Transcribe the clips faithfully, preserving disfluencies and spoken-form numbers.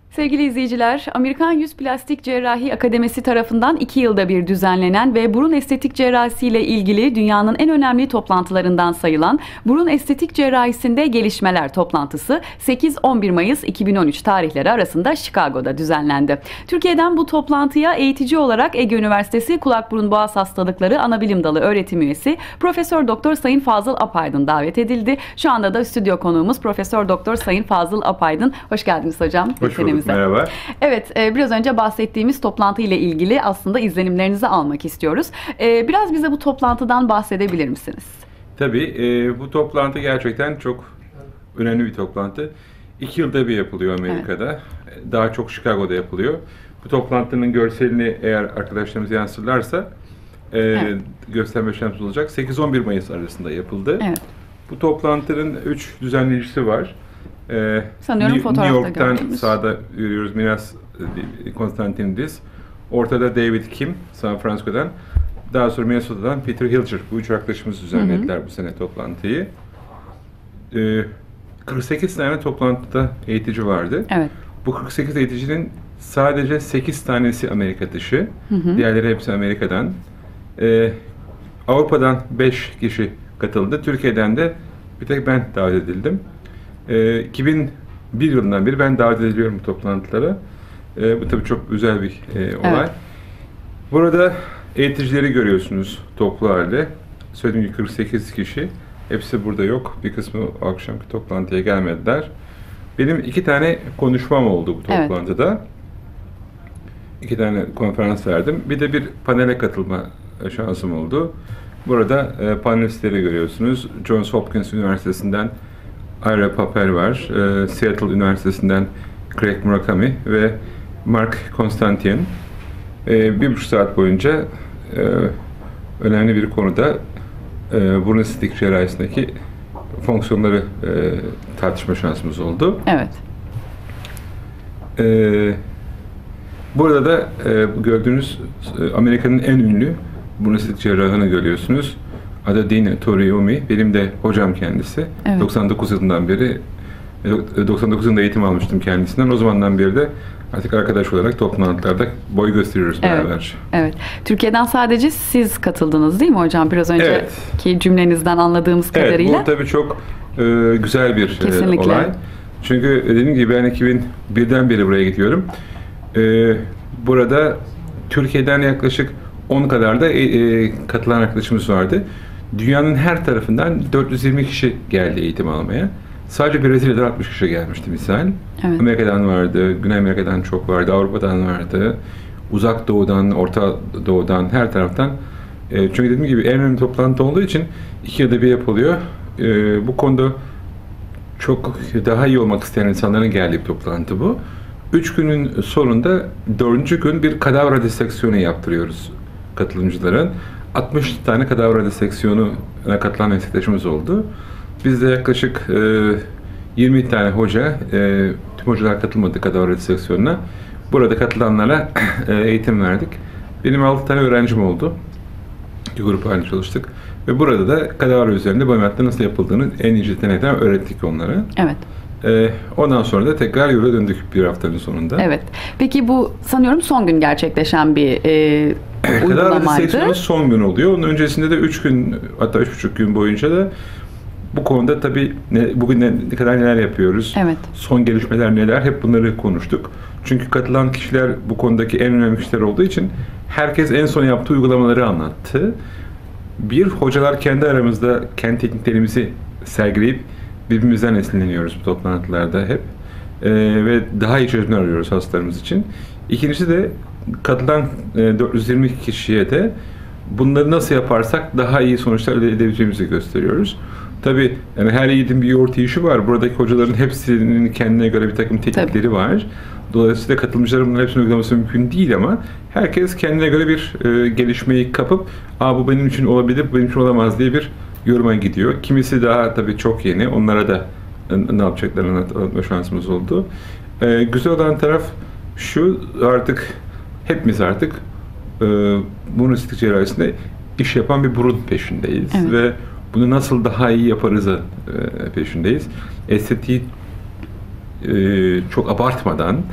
Sevgili izleyiciler, Amerikan Yüz Plastik Cerrahi Akademisi tarafından iki yılda bir düzenlenen ve burun estetik cerrahisi ile ilgili dünyanın en önemli toplantılarından sayılan Burun Estetik Cerrahisinde Gelişmeler toplantısı sekiz on bir Mayıs iki bin on üç tarihleri arasında Chicago'da düzenlendi. Türkiye'den bu toplantıya eğitici olarak Ege Üniversitesi Kulak Burun Boğaz Hastalıkları Anabilim Dalı öğretim üyesi Profesör Doktor Sayın Fazıl Apaydın davet edildi. Şu anda da stüdyo konuğumuz Profesör Doktor Sayın Fazıl Apaydın. Hoş geldiniz hocam. Hoş bulduk. Merhaba. Evet, biraz önce bahsettiğimiz toplantı ile ilgili aslında izlenimlerinizi almak istiyoruz. Biraz bize bu toplantıdan bahsedebilir misiniz? Tabii, bu toplantı gerçekten çok önemli bir toplantı. İki yılda bir yapılıyor Amerika'da. Evet. Daha çok Chicago'da yapılıyor. Bu toplantının görselini eğer arkadaşlarımız yansıtırlarsa evet. gösterme şansımız olacak. sekiz on bir Mayıs arasında yapıldı. Evet. Bu toplantının üç düzenleyicisi var. Ee, Sanıyorum New, fotoğrafta New York'tan gördüğümüz. sağda görüyoruz Minas Konstantinidis. Ortada David Kim, San Francisco'dan. Daha sonra Minnesota'dan Peter Hilger. Bu üç arkadaşımız düzenlediler hı hı. bu sene toplantıyı. Ee, kırk sekiz tane toplantıda eğitici vardı. Evet. Bu kırk sekiz eğiticinin sadece sekiz tanesi Amerika dışı. Hı hı. Diğerleri hepsi Amerika'dan. Ee, Avrupa'dan beş kişi katıldı. Türkiye'den de bir tek ben davet edildim. iki bin bir yılından beri ben davet ediliyorum bu toplantılara. E, bu tabii çok özel bir e, olay. Evet. Burada eğiticileri görüyorsunuz toplu halde. Söylediğim gibi kırk sekiz kişi. Hepsi burada yok. Bir kısmı akşamki toplantıya gelmediler. Benim iki tane konuşmam oldu bu toplantıda. Evet. İki tane konferans verdim. Bir de bir panele katılma şansım oldu. Burada e, panelistleri görüyorsunuz. Johns Hopkins Üniversitesi'nden Ira Papel var, e, Seattle Üniversitesi'nden Craig Murakami ve Mark Konstantin. E, bir buçuk saat boyunca e, önemli bir konuda e, burun estetik cerrahisindeki fonksiyonları e, tartışma şansımız oldu. Evet. E, burada da e, gördüğünüz e, Amerika'nın en ünlü burun estetik cerrahını görüyorsunuz. Adedine Toriumi, benim de hocam kendisi. Evet. doksan dokuz yılından beri, doksan dokuz yılında eğitim almıştım kendisinden. O zamandan beri de artık arkadaş olarak toplantılarda boy gösteriyoruz evet. beraber. Evet. Türkiye'den sadece siz katıldınız değil mi hocam? Biraz önceki evet. cümlenizden anladığımız kadarıyla. Evet, bu tabii çok e, güzel bir e, olay. Çünkü dediğim gibi ben iki bin birden beri buraya gidiyorum. E, burada Türkiye'den yaklaşık on kadar da e, e, katılan arkadaşımız vardı. Dünyanın her tarafından dört yüz yirmi kişi geldi eğitim almaya. Sadece Brezilya'dan altmış kişi gelmişti misal. Evet. Amerika'dan vardı, Güney Amerika'dan çok vardı, Avrupa'dan vardı. Uzak Doğu'dan, Orta Doğu'dan, her taraftan. E, çünkü dediğim gibi en önemli toplantı olduğu için iki yılda bir yapılıyor. E, bu konuda çok daha iyi olmak isteyen insanların geldiği bir toplantı bu. Üç günün sonunda dördüncü gün bir kadavra diseksiyonu yaptırıyoruz katılımcıların. altmış tane kadavra diseksiyonuna katılan meslektaşımız oldu. Bizde yaklaşık e, yirmi tane hoca, e, tüm hocalar katılmadı kadavra diseksiyonuna. Burada katılanlara e, eğitim verdik. Benim altı tane öğrencim oldu. Bir grup halinde çalıştık. Ve burada da kadavra üzerinde bu ameliyatta nasıl yapıldığını en ince yetenekten öğrettik onlara. Evet. Ee, ondan sonra da tekrar yola döndük bir haftanın sonunda. Evet. Peki bu sanıyorum son gün gerçekleşen bir e, uygulamaydı. Kadavra diseksiyonu son gün oluyor. Onun öncesinde de üç gün, hatta üç buçuk gün boyunca da bu konuda tabii ne, bugün ne, ne kadar neler yapıyoruz, evet. son gelişmeler neler, hep bunları konuştuk. Çünkü katılan kişiler bu konudaki en önemli kişiler olduğu için herkes en son yaptığı uygulamaları anlattı. Bir, hocalar kendi aramızda kendi tekniklerimizi sergileyip birbirimizden esinleniyoruz bu toplantılarda hep. Ee, ve daha iyi çözümler arıyoruz hastalarımız için. İkincisi de katılan e, dört yüz yirmi kişiye de bunları nasıl yaparsak daha iyi sonuçlar elde edebileceğimizi gösteriyoruz. Tabii yani her yiğidin bir yoğurt yiyişi var. Buradaki hocaların hepsinin kendine göre bir takım teknikleri Tabii. var. Dolayısıyla katılımcıların bunların hepsini uygulaması mümkün değil ama herkes kendine göre bir e, gelişmeyi kapıp "Aa, bu benim için olabilir, bu benim için olamaz" diye bir yoruma gidiyor. Kimisi daha tabii çok yeni. Onlara da ne yapacaklarını anlatma şansımız oldu. E, güzel olan taraf şu, artık hepimiz artık e, burun estetik cerrahisinde iş yapan bir burun peşindeyiz. Evet. Ve bunu nasıl daha iyi yaparızı e, peşindeyiz. Estetiği e, çok abartmadan,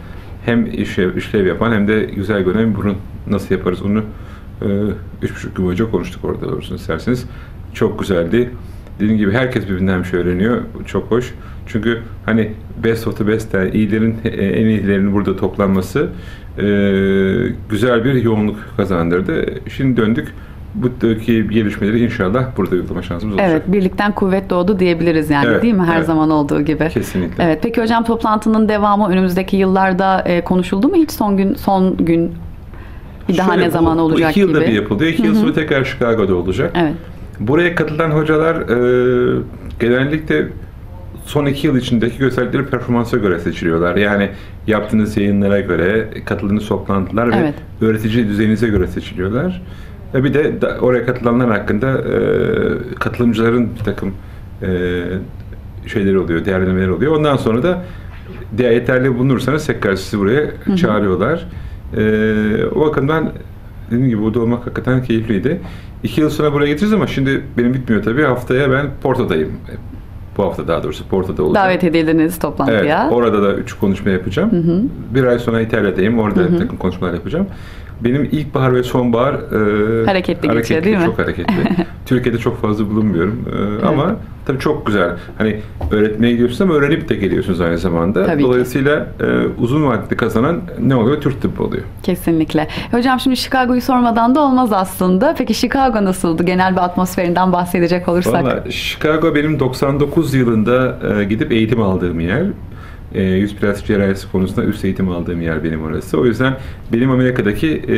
hem işlev, işlev yapan hem de güzel görünen bir burun nasıl yaparız onu e, üç buçuk gün boyunca konuştuk orada doğrusunu isterseniz. Çok güzeldi. Dediğim gibi herkes birbirinden bir şey öğreniyor. Çok hoş. Çünkü hani best of the best, yani iyilerin en iyilerinin burada toplanması e, güzel bir yoğunluk kazandırdı. Şimdi döndük. Buradaki gelişmeleri inşallah burada uygulama şansımız olacak. Evet, birlikten kuvvet doğdu diyebiliriz yani, evet, değil mi? Her evet. zaman olduğu gibi. Kesinlikle. Evet. Peki hocam, toplantının devamı önümüzdeki yıllarda e, konuşuldu mu hiç? Son gün son gün bir daha Şöyle, ne zaman bu, olacak bu iki gibi? yılda bir yapılıyor. İki Hı-hı. yıl sonra tekrar Chicago'da olacak. Evet. Buraya katılan hocalar e, genellikle son iki yıl içindeki gösterdikleri performansa göre seçiliyorlar. Yani yaptığınız yayınlara göre, katıldığınız toplantılar evet. ve öğretici düzeyinize göre seçiliyorlar. Ve bir de oraya katılanlar hakkında e, katılımcıların bir takım e, şeyleri oluyor, değerlendirmeleri oluyor. Ondan sonra da yeterli bulunursanız tekrar sizi buraya Hı-hı. çağırıyorlar. E, o bakımdan dediğim gibi burada olmak hakikaten keyifliydi. İki yıl sonra buraya getiririz ama şimdi benim bitmiyor tabii. Haftaya ben Porto'dayım. Bu hafta daha doğrusu Porto'da olacağım. Davet edildiniz toplantıya. Evet, orada da üç konuşma yapacağım. Hı hı. Bir ay sonra İtalya'dayım. Orada bir takım konuşmalar yapacağım. Benim ilkbahar ve sonbahar e, hareketli, hareketli geçiyor değil mi? Çok hareketli. Türkiye'de çok fazla bulunmuyorum. E, evet. Ama tabii çok güzel. Hani öğretmeye gidiyorsunuz ama öğrenip de geliyorsunuz aynı zamanda. Tabii Dolayısıyla e, uzun vadeli kazanan ne oluyor? Türk tıbbı oluyor. Kesinlikle. Hocam şimdi Chicago'yu sormadan da olmaz aslında. Peki Chicago nasıldı? Genel bir atmosferinden bahsedecek olursak. Vallahi Chicago benim doksan dokuz yılında e, gidip eğitim aldığım yer. E, yüz plastik cerrahisi konusunda üst eğitim aldığım yer benim orası. O yüzden benim Amerika'daki e,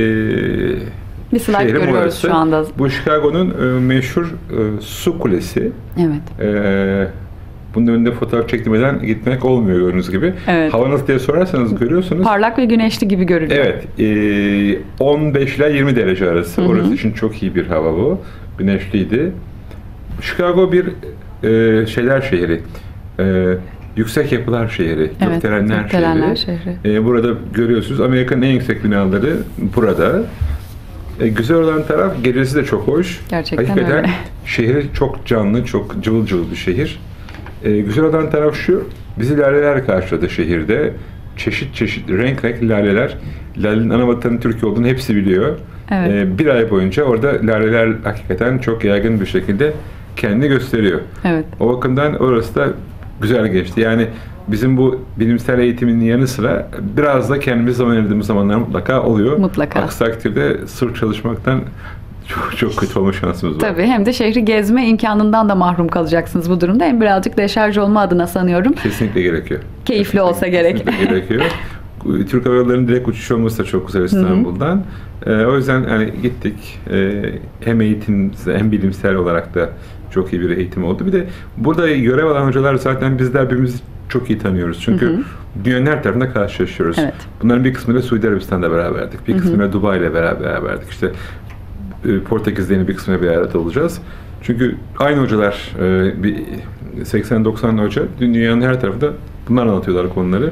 bir slide görüyoruz orası. Şu anda. Bu Chicago'nun e, meşhur e, su kulesi. Evet. E, bunun önünde fotoğraf çektirmeden gitmek olmuyor gördüğünüz gibi. Evet. Hava nasıl diye sorarsanız görüyorsunuz. Parlak ve güneşli gibi görünüyor. Evet. E, on beş ile yirmi derece arası. Hı hı. Orası için çok iyi bir hava bu. Güneşliydi. Chicago bir e, şeyler şehri. E, Yüksek yapılar şehri, evet, gökdelenler, gökdelenler şehri. şehri. Ee, burada görüyorsunuz Amerika'nın en yüksek binaları burada. Ee, güzel olan taraf gecesi de çok hoş. Gerçekten Hakikaten öyle. Şehri çok canlı, çok cıvıl cıvıl bir şehir. Ee, güzel olan taraf şu, bizi laleler karşıladı şehirde. Çeşit çeşit, renk renk laleler. Lalenin ana vatanı Türkiye olduğunu hepsi biliyor. Evet. Ee, bir ay boyunca orada laleler hakikaten çok yaygın bir şekilde kendini gösteriyor. Evet. O bakımdan orası da güzel geçti. Yani bizim bu bilimsel eğitimin yanı sıra biraz da kendimiz zaman ayırdığımız zamanlar mutlaka oluyor. Mutlaka. Aksi takdirde sırf çalışmaktan çok çok kötü olma şansımız var. Tabii, hem de şehri gezme imkanından da mahrum kalacaksınız bu durumda. Hem birazcık deşarj olma adına sanıyorum. Kesinlikle gerekiyor. Keyifli kesinlikle, olsa gerek. Kesinlikle gerekiyor. Türk Hava Yolları'nın direkt uçuş olması da çok güzel İstanbul'dan. Ee, o yüzden hani gittik. Ee, hem eğitim hem bilimsel olarak da çok iyi bir eğitim oldu. Bir de burada görev alan hocalar zaten bizler birbirimizi çok iyi tanıyoruz. Çünkü hı hı. dünyanın her tarafında karşılaşıyoruz. Evet. Bunların bir kısmıyla Suudi Arabistan'da beraberdik. Bir kısmıyla Dubai ile beraber beraberdik. İşte Portekiz'de yine bir kısmıyla beraber olacağız. Çünkü aynı hocalar, bir seksen doksan hoca dünyanın her tarafında bunlar anlatıyorlar konuları.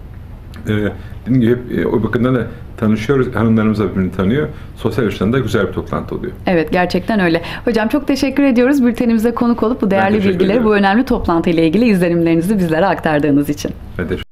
Dediğim gibi hep o bakımdan da tanışıyoruz. Hanımlarımız da birbirini tanıyor. Sosyal açıdan da güzel bir toplantı oluyor. Evet, gerçekten öyle. Hocam çok teşekkür ediyoruz. Bültenimize konuk olup bu değerli bilgileri, bu önemli toplantı ile ilgili izlenimlerinizi bizlere aktardığınız için. Ben teşekkür